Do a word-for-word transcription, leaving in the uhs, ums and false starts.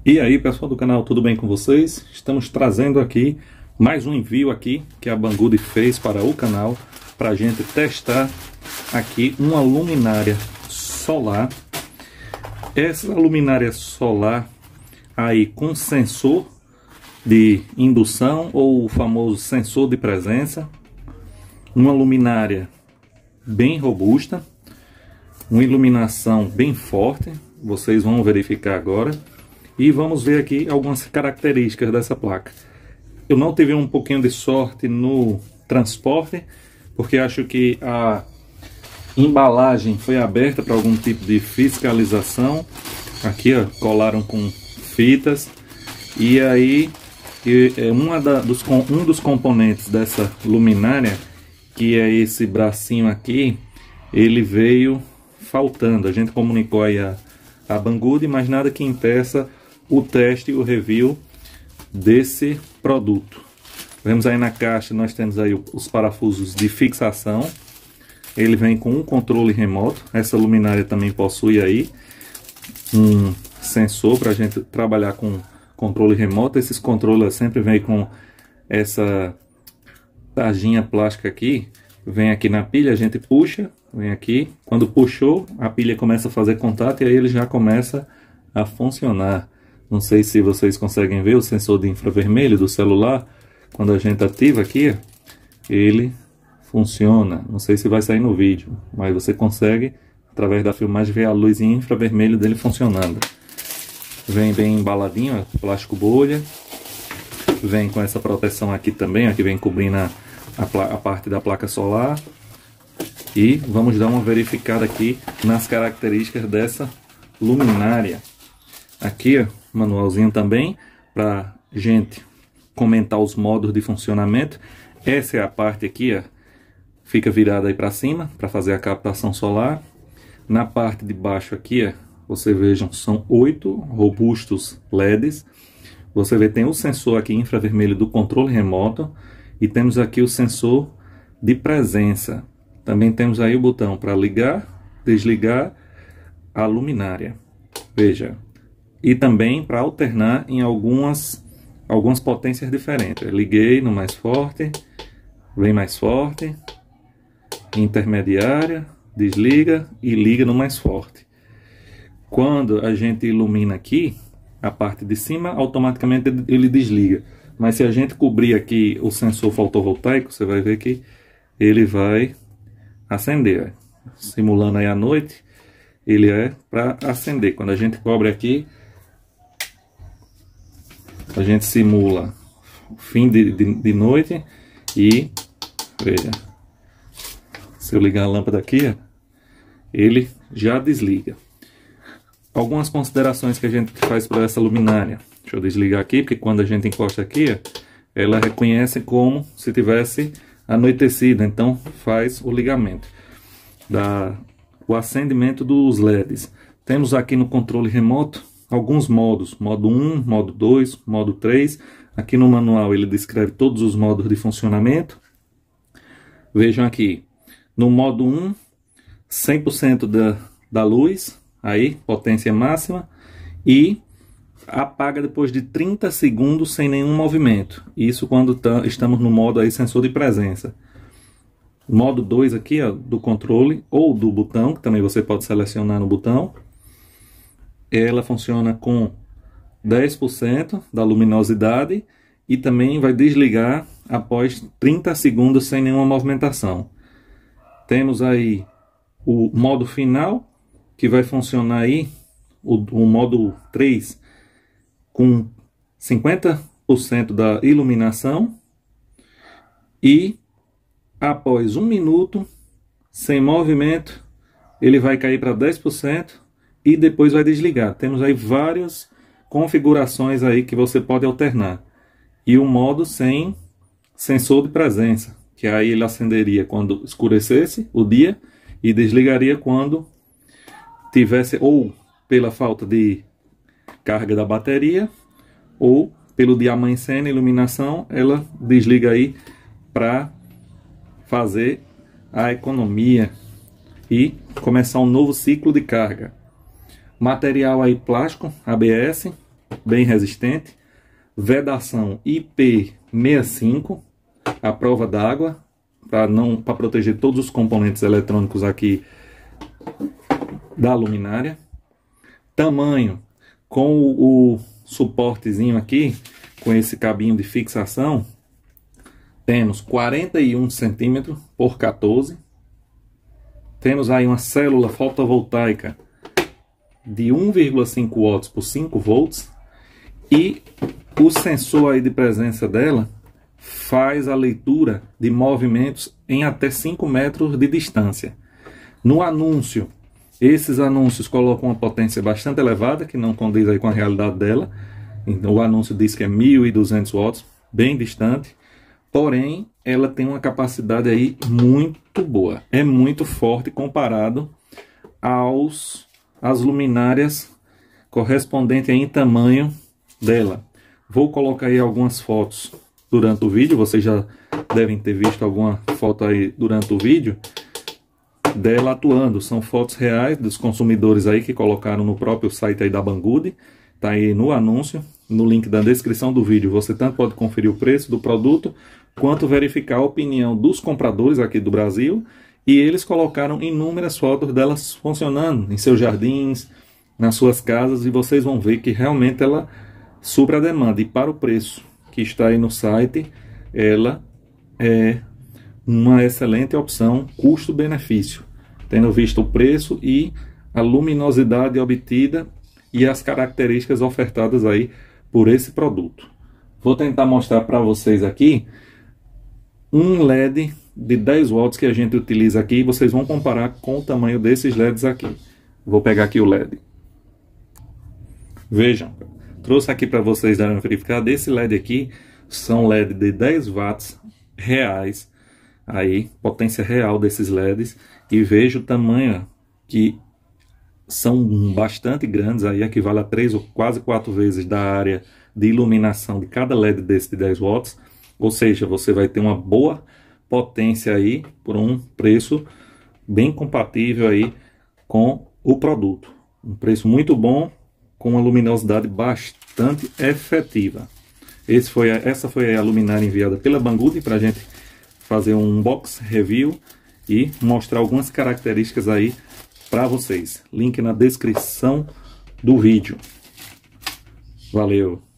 E aí, pessoal do canal, tudo bem com vocês? Estamos trazendo aqui mais um envio aqui que a Banggood fez para o canal para a gente testar aqui uma luminária solar. Essa luminária solar aí com sensor de indução ou o famoso sensor de presença, uma luminária bem robusta, uma iluminação bem forte, vocês vão verificar agora. E vamos ver aqui algumas características dessa placa. Eu não tive um pouquinho de sorte no transporte, porque acho que a embalagem foi aberta para algum tipo de fiscalização. Aqui, ó, colaram com fitas. E aí, uma da, dos, um dos componentes dessa luminária, que é esse bracinho aqui, ele veio faltando. A gente comunicou aí a, a Banggood, mas nada que impeça o teste e o review desse produto. Vemos aí na caixa, nós temos aí os parafusos de fixação. Ele vem com um controle remoto. Essa luminária também possui aí um sensor para a gente trabalhar com controle remoto. Esses controles sempre vem com essa tarjinha plástica aqui. Vem aqui na pilha, a gente puxa, vem aqui. Quando puxou, a pilha começa a fazer contato e aí ele já começa a funcionar. Não sei se vocês conseguem ver o sensor de infravermelho do celular. Quando a gente ativa aqui, ele funciona. Não sei se vai sair no vídeo, mas você consegue, através da filmagem, ver a luzinha infravermelho dele funcionando. Vem bem embaladinho, ó, plástico bolha. Vem com essa proteção aqui também, ó, que vem cobrindo a, a, a parte da placa solar. E vamos dar uma verificada aqui nas características dessa luminária. Aqui, ó, manualzinho também para gente comentar os modos de funcionamento. Essa é a parte aqui, ó, fica virada aí para cima para fazer a captação solar. Na parte de baixo aqui, ó, você vejam, são oito robustos L E Ds. Você vê, tem o sensor aqui infravermelho do controle remoto e temos aqui o sensor de presença. Também temos aí o botão para ligar, desligar a luminária. Veja. E também para alternar em algumas, algumas potências diferentes. Eu liguei no mais forte, vem mais forte, intermediária, desliga e liga no mais forte. Quando a gente ilumina aqui, a parte de cima, automaticamente ele desliga. Mas se a gente cobrir aqui o sensor fotovoltaico, você vai ver que ele vai acender. Simulando aí à noite, ele é para acender. Quando a gente cobre aqui, a gente simula fim de, de, de noite e, veja, se eu ligar a lâmpada aqui, ele já desliga. Algumas considerações que a gente faz para essa luminária. Deixa eu desligar aqui, porque quando a gente encosta aqui, ela reconhece como se tivesse anoitecido, então faz o ligamento, da, o acendimento dos L E Ds. Temos aqui no controle remoto alguns modos, modo um, modo dois, modo três. Aqui no manual ele descreve todos os modos de funcionamento. Vejam aqui, no modo um, cem por cento da, da luz, aí, potência máxima, e apaga depois de trinta segundos sem nenhum movimento. Isso quando tá, estamos no modo aí, sensor de presença. Modo dois aqui, ó, do controle ou do botão, que também você pode selecionar no botão. Ela funciona com dez por cento da luminosidade e também vai desligar após trinta segundos sem nenhuma movimentação. Temos aí o modo final, que vai funcionar aí, o, o modo três, com cinquenta por cento da iluminação e após um minuto sem movimento ele vai cair para dez por cento e depois vai desligar. Temos aí várias configurações aí que você pode alternar. E o modo sem sensor de presença, que aí ele acenderia quando escurecesse o dia e desligaria quando tivesse ou pela falta de carga da bateria ou pelo dia amanhecendo, iluminação, ela desliga aí para fazer a economia e começar um novo ciclo de carga. Material aí plástico, A B S, bem resistente, vedação I P sessenta e cinco, a prova d'água, para não para proteger todos os componentes eletrônicos aqui da luminária. Tamanho, com o, o suportezinho aqui, com esse cabinho de fixação, temos quarenta e um centímetros por quatorze. Temos aí uma célula fotovoltaica de um vírgula cinco watts por cinco volts. E o sensor aí de presença dela faz a leitura de movimentos em até cinco metros de distância. No anúncio, esses anúncios colocam uma potência bastante elevada, que não condiz aí com a realidade dela. Então, o anúncio diz que é mil e duzentos watts, bem distante. Porém, ela tem uma capacidade aí muito boa. É muito forte comparado aos as luminárias correspondentes em tamanho dela. Vou colocar aí algumas fotos durante o vídeo. Vocês já devem ter visto alguma foto aí durante o vídeo dela atuando. São fotos reais dos consumidores aí que colocaram no próprio site aí da Banggood. Tá aí no anúncio, no link da descrição do vídeo. Você tanto pode conferir o preço do produto, quanto verificar a opinião dos compradores aqui do Brasil. E eles colocaram inúmeras fotos delas funcionando em seus jardins, nas suas casas, e vocês vão ver que realmente ela supra a demanda. E para o preço que está aí no site, ela é uma excelente opção custo-benefício, tendo visto o preço e a luminosidade obtida e as características ofertadas aí por esse produto. Vou tentar mostrar para vocês aqui um L E D de dez watts que a gente utiliza aqui, e vocês vão comparar com o tamanho desses L E Ds aqui. Vou pegar aqui o L E D. Vejam, trouxe aqui para vocês darem uma verificada. Esse L E D aqui são L E D de dez watts reais, aí, potência real desses L E Ds, e veja o tamanho que são bastante grandes, aí equivale a três ou quase quatro vezes da área de iluminação de cada L E D desse de dez watts, ou seja, você vai ter uma boa potência aí por um preço bem compatível aí com o produto. Um preço muito bom, com uma luminosidade bastante efetiva. Esse foi a, essa foi a luminária enviada pela Banggood para a gente fazer um unboxing review e mostrar algumas características aí para vocês. Link na descrição do vídeo. Valeu!